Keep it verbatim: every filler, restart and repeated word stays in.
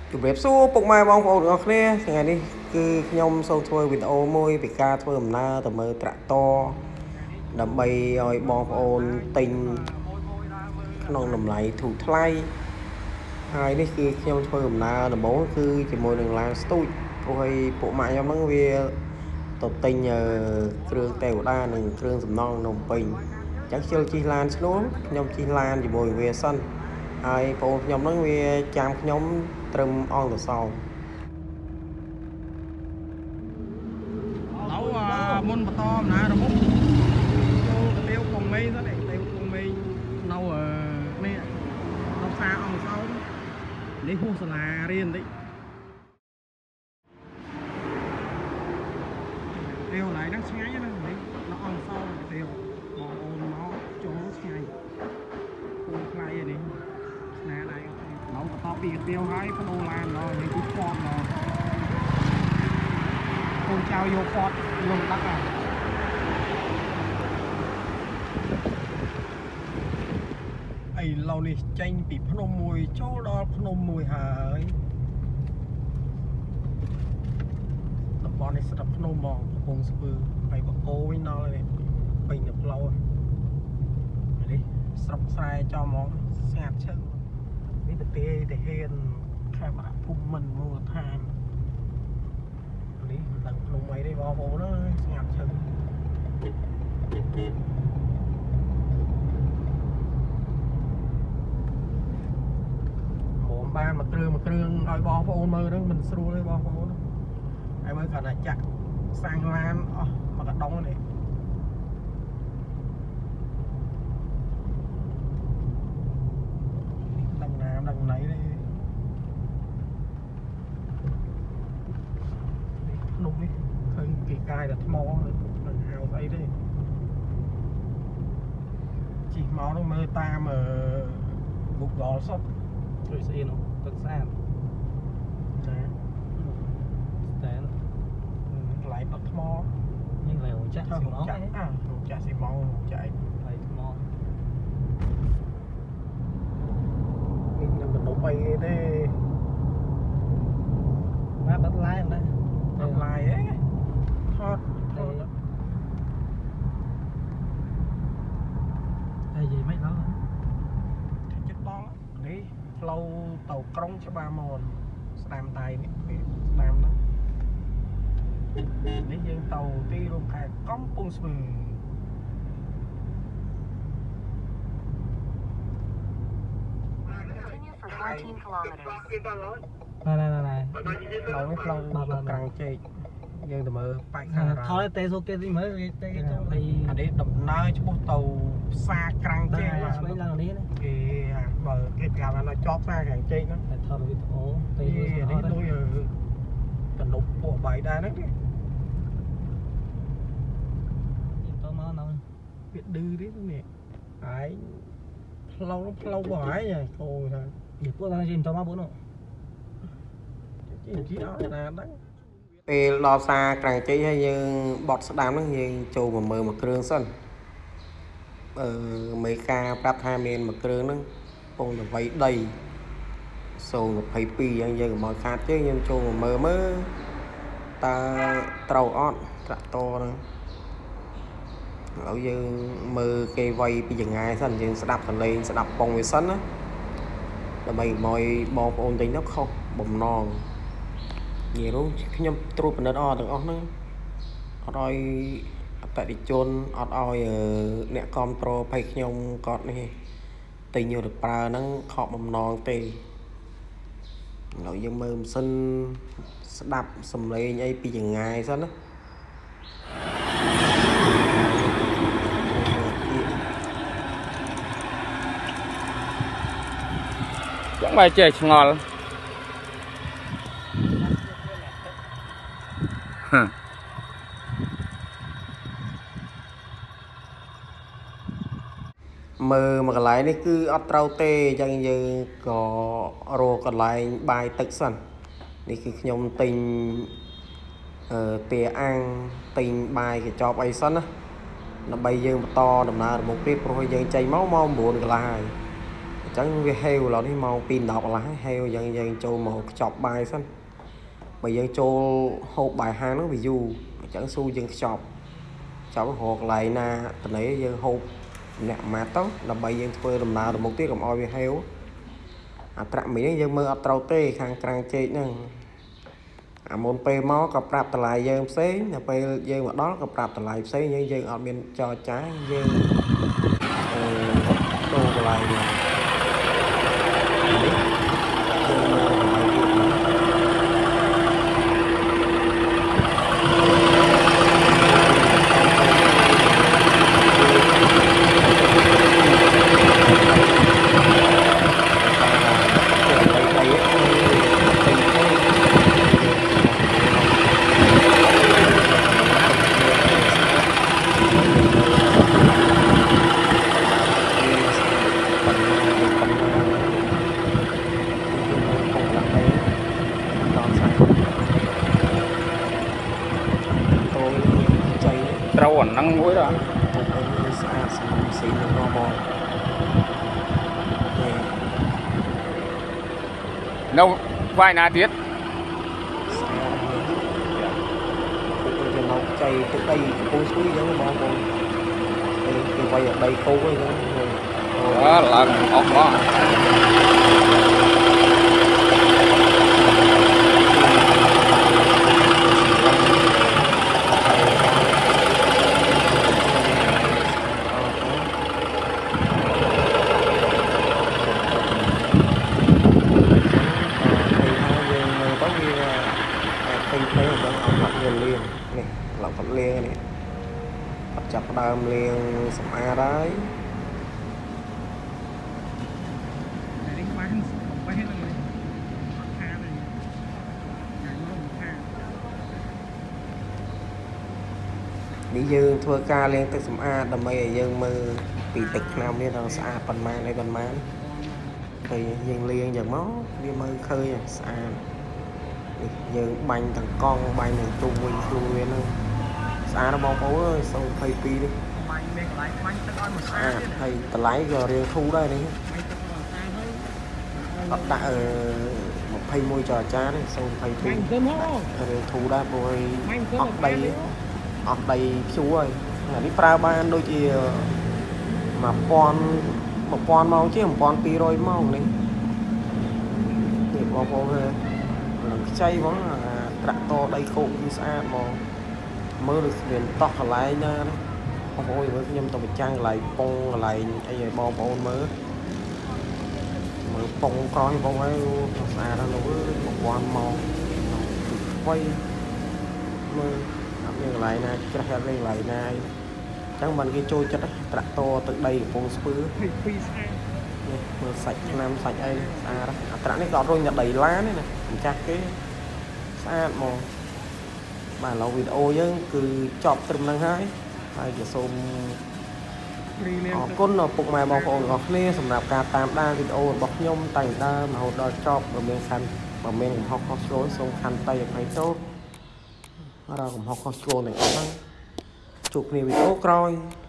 ជម្រាបសួរពុកម៉ែបងប្អូនទាំងអស់គ្នាថ្ងៃនេះគឺខ្ញុំសូមធ្វើវីដេអូមួយពីការធ្វើដំណើរទៅមើលត្រាក់ទ័រដើម្បីឲ្យបងប្អូនទិញក្នុងតម្លៃធូរថ្លៃហើយនេះគឺខ្ញុំធ្វើដំណើរដំបូងគឺជាមួយនឹងឡានស្ទូចព្រោះឲ្យពួកម៉ាក់ខ្ញុំហ្នឹងវាទៅទិញគ្រឿងទេវតានិងគ្រឿងសំណង់នៅភ្នំពេញអញ្ចឹងជិលជិះឡានឈ្នួលខ្ញុំជិះឡានជាមួយវាសិនហើយបងខ្ញុំហ្នឹងវាចាំខ្ញុំត្រឹមអង្គទៅសោឡូវមុនបន្តដំណើររបស់ចូលទៅទាវកងមេទៅនេះទាវកងមេនៅនេះនៅផ្សារអង្គសោនេះហួសសាលារៀនតិចទាវឡៃហ្នឹងឆ្ងាយណាស់នេះនៅអង្គសោទាវបងអូនមកចូលឆ្ងាយពូថ្លៃឯនេះស្នាដៃឡូវបន្តពីទាវហើយបដូរឡានដល់នេះគឺពតមកកូនចៅយកពតលំដាក់ហ្នឹងអីឡូវនេះចេញពីភ្នំមួយចូលដល់ភ្នំមួយហើយតំបន់នេះស្រាប់ភ្នំមកកំពង់ស្ពឺហើយបកគោវិញដល់នេះពេញទៅផ្លូវនេះស្រុកស្រែចំហ្មងស្ងាត់ឈឹងនេះប្រទេសទាហានខេមរៈភូមិន្ទមូលដ្ឋាននេះមិនដឹងភ្នំអីទេបងប្អូនអើយស្ងាត់ឈឹងមកបានមកគ្រឿងមកគ្រឿងឲ្យបងប្អូនមើលហ្នឹងមិនស្រួលទេបងប្អូនហើយមើលគាត់ថាចាក់សាំងឡានអស់មកកដុងនេះដឹងណាមដឹងណៃទេភ្នំនេះឃើញគេកាយតែថ្មមិនហៅស្អីទេជិះមកនោះមើលតាម Google សុទ្ធជួយស្អីនោះទឹកស្អាតចាស្តែនកន្លែងទឹកថ្មនេះកន្លែងចាក់ស៊ីម៉ងចាក់អាចាក់ស៊ីម៉ងចាក់កន្លែងថ្មនេះនឹងទៅអីទេមកបាត់ឡាយណាបាត់ឡាយអីថតថតតែនិយាយមិនដល់ចិត្តបងនេះផ្លូវទៅក្រុងច្បារមនស្ដាំដៃនេះស្ដាំហ្នឹងនេះយើងទៅទីរួមខេត្តកំពង់ស្ពឺណែណែណែណែផ្លូវនេះផ្លូវក្រាំងជែកយើងទៅមើលប៉ែកខាងរ៉ាថតទេសូគេទីមើលគេទេចង់ពីអានេះដំណើរឆ្ពោះទៅផ្សារក្រាំងជែកស្វែងឡើងនេះគេបើគេប្រាប់ថាជាប់ផ្សារក្រាំងជែកហ្នឹងតែថតវីដេអូទេនេះដូចតំណប់ពួកបាយដែរហ្នឹងទេទៅមកនៅវាឌឺទេនេះហើយផ្លូវផ្លូវបងហើយគោថានិយាយពួកថាជិះទៅមកពួកនោះជិះជិះអត់ណាដឹងពេលដល់ផ្សារក្រាំងជ័យហើយយើងបត់ស្ដាំហ្នឹងយើងចូលមកមើលមួយគ្រឿងសិនអឺមេការប្រាប់ថាមានមួយគ្រឿងហ្នឹងពងទៅវៃដីសូនยี่สิบสองអញ្ចឹងយើងកុំឲ្យខាតជើងយើងចូលមកមើលមើលតើត្រូវអត់ត្រាក់តរហ្នឹងឥឡូវយើងមើលគេវៃពីចង្អាយសិនយើងស្ដាប់សលេងស្ដាប់ពងវាសិនណាដើម្បីកុំឲ្យបងប្អូនទិញទៅខុសបំណងនិយាយរួមខ្ញុំត្រួតពិនិត្យអស់ទាំងអស់ហ្នឹងអត់ឲ្យអតិថិជនអត់ឲ្យអ្នកគ្រប់គ្រងភ័យខ្ញុំគាត់នេះទិញយកទៅប្រើហ្នឹងខកបំណងទេឥឡូវយើងមើលម៉ាស៊ីនស្ដាប់សំឡេងអីពីចង្អាយសិនណា chẳng bay chơi ngon mơ mà cái lái này cứ ớt trâu tê chẳng như có rô còn lại bài tức sẵn này cứ nhóm tình tìa ăn tình bài cái cho bay sẵn á nó bay dương to đầm nào một tiếp rồi dương chạy máu mau buồn cái lại chẳng vì heo là đi màu pin đọc là heo dân dân châu một chọc bài xanh bởi dân châu hộp bài hai nó ví dụ chẳng xu dân chọc cháu hoặc lại na tình ấy dân hộp nè mà tốt là bây dân phơi làm nào được một tiết làm oi về heo à trạm mỹ dân mơ ập trâu tê khang trang chơi nè à môn pe máu cặp rạp lại dân xế là pe dân mà đó cặp rạp lại xế dân dân ở bên cho trái dân đồ lại trâu ẩn năng mũi đó đâu vài na tiết chạy từ đây cô suối giống bao cô thì quay ở đây cô ấy đó là ốc đó lọc vật liền này chặt đam liền sầm a đấy đi dương thua ca lên tới sầm a đầm mây dương mơ bị tịch nào nên là xa phần man đây phần man thì dương liền giờ máu đi mơ khơi xa dương banh thằng con banh thằng trung nguyên luôn lên xa nó bong bố ơi xong thầy pi đi à thầy ta lái giờ riêng thu đây đấy bắt đã ở một thầy môi trò cha đấy xong thầy pi riêng thu đây rồi học đây học đây chú ơi là đi pra ban đôi chị mà con một con mau chứ một con pi rồi mau đấy thì bong bố ơi chay vẫn là tractor đây khô như xa mà mới được liền tóc lại nha không ôi với nhâm tàu trang lại bông lại ai vậy bông bông mới mới bông coi bông ấy xa đó nó với một quan màu quay mới như lại này chắc là đây lại này chẳng mình cái trôi chất tractor từ đây bông spứ sạch nam sạch ấy à đó tractor này gọt rồi nhặt đầy lá này này chắc cái xa mà bà lâu video chứ cứ chọc từ năng hai hayจะส่งอ๋อก้นเนาะปุกไม้บางคนก็เล่สำหรับการตามด้านวิดีโอบอกย่อมแต่งด้านมาหดดอยชอบบะเมียงคันบะเมียงของฮอกคอสโรส่งคันไปไปโต๊ะเราของฮอกคอสโรหนึ่งครั้งจุกในวิดีโอกรอย